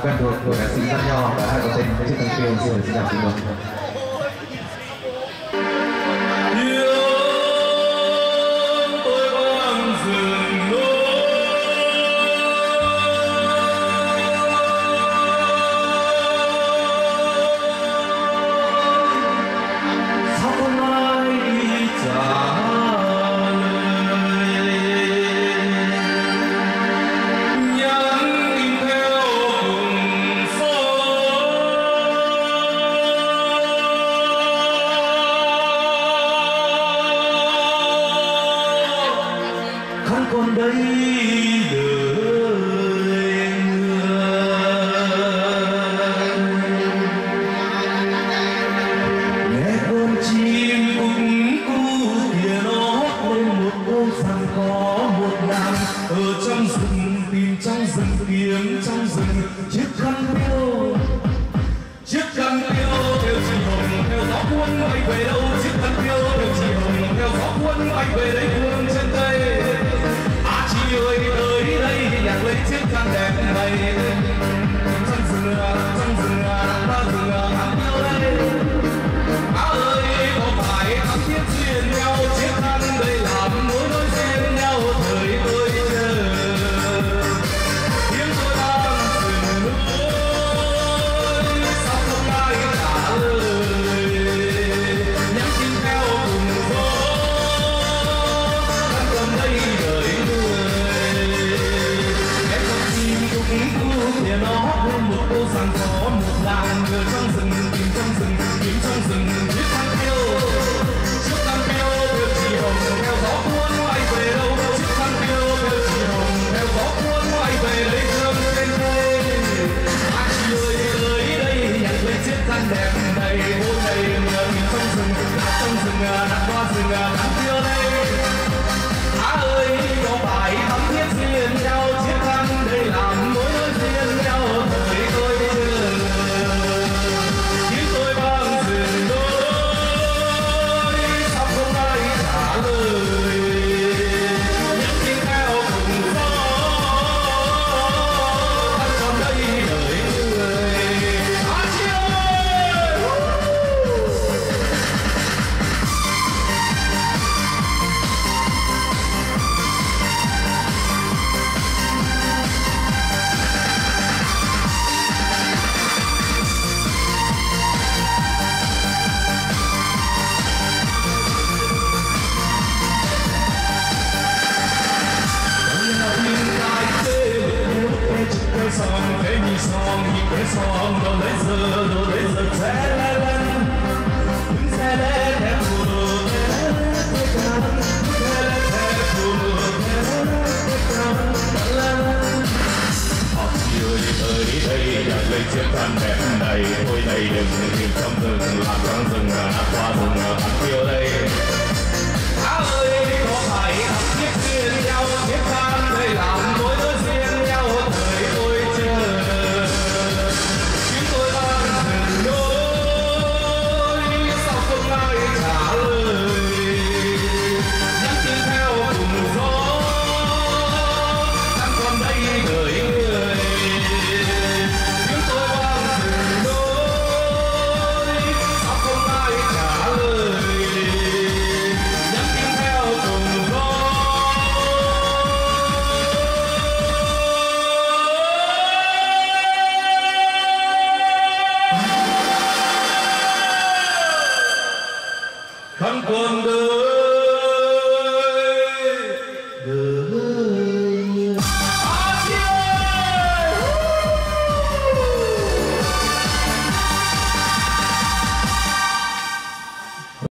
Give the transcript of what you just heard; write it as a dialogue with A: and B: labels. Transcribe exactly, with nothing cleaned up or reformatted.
A: quen thuộc của nhạc sĩ Văn Nho và hai có tên Chiếc Thăng Tiêu. Xin mời xin chào xin mời.
B: Còn đây đời nghe con chim cũng cu kìa nó lên một câu rằng có một nàng ở trong rừng tìm trong rừng kiếm trong rừng chiếc khăn piêu chiếc khăn piêu theo chị hồng theo gió cuốn bay về đâu chiếc khăn piêu theo chị hồng theo gió cuốn bay về đây cuốn trên tay ơi tới đây nhạc lấy chiếc khăn đẹp này trong rừng trong rừng ta rừng hàng yêu đây á ơi có phải thắm thiết duyên nhau chiếc khăn đây làm mối nối duyên nhau thời tôi chờ tiếng tôi đang rừng núi sao không ai trả lời nhắn tin theo cùng gió khăn còn đây đợi để nó hót lên một câu rằng có một làng người trong rừng tìm trong rừng tìm trong rừng chiếc khăn piêu chiếc khăn piêu theo chị hồng theo gió cuốn bay về đâu chiếc khăn piêu theo chị hồng theo gió cuốn bay về lấy thơm trên cây à chị ơi tới đây nhặt lấy chiếc khăn đẹp này hôm nay người trong rừng trong rừng nằm qua rừng nằm piêu đây á ơi có phải thắm thiết duyên nhau chiếc khăn đây làm mối nối duyên nhau thời tôi chờ tiếng tôi vang rừng đôi sao không ai trả lời nhắn tin theo cùng gió anh còn đây đợi người á chị ơi. Song thế như song như cái song đồ lấy giờ đồ lấy giờ xe lên lên đứng xe lên theo mùa xe lên theo mùa học chị ơi tới đây nhặt lấy chiếc khăn đẹp này thôi này đừng tìm trong rừng làm trong rừng đã qua rừng ăn tiêu đây á ơi có phải học chiếc duyên nhau chiếc khăn đây làm mối nối duyên nhau thời tôi chờ chúng tôi đang rừng đôi sao không ai trả lời nhắn tin theo cùng gió đang còn đây đợi người chúng tôi đang rừng đôi sao không ai trả lời nhắn tin theo cùng gió. Khăn quàng đời